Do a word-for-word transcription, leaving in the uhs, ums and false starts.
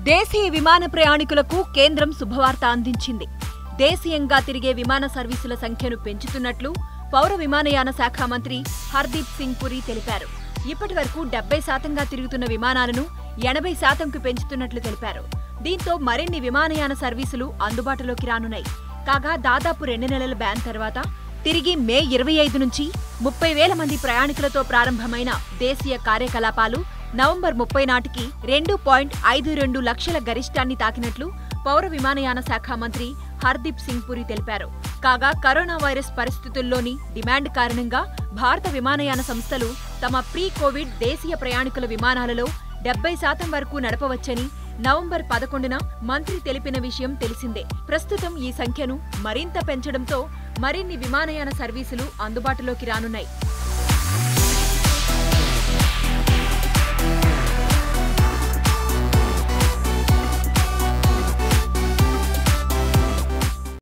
దేశీయ విమాన ప్రయాణికులకు కేంద్రం శుభవార్త అందించింది. దేశీయంగా తిరిగే విమాన సర్వీసుల సంఖ్యను పెంచుతున్నట్లు పౌర విమానయాన శాఖ మంత్రి హర్దీప్ సింగ్ పురి తెలిపారు. ఇప్పటి వరకు డెబ్బై శాతంగా తిరుగుతున్న విమానాలను ఎనభై శాతంకు పెంచుతున్నట్లు తెలిపారు. దీంతో మరిన్ని విమానయాన సర్వీసులు అందుబాటులోకి రానున్నాయి. కాగా దాదాపు రెండు నెలల బ్యాన్ తర్వాత తిరిగి మే ఇరవై ఐదు నుంచి ముప్పై వేల మంది ప్రయాణికులతో ప్రారంభమైన దేశీయ కార్యకలాపాలు నవంబర్ ముప్పై నాటికి రెండు పాయింట్ ఐదు రెండు లక్షల గరిష్టాన్ని తాకినట్లు పౌర విమానయాన శాఖ మంత్రి హర్దీప్ సింగ్ పురి తెలిపారు. కాగా కరోనా వైరస్ పరిస్థితుల్లోని డిమాండ్ కారణంగా భారత విమానయాన సంస్థలు తమ ప్రీ కోవిడ్ దేశీయ ప్రయాణికుల విమానాలలో డెబ్బై శాతం వరకు నడపవచ్చని నవంబర్ పదకొండున మంత్రి తెలిపిన విషయం తెలిసిందే. ప్రస్తుతం ఈ సంఖ్యను మరింత పెంచడంతో మరిన్ని విమానయాన సర్వీసులు అందుబాటులోకి రానున్నాయి.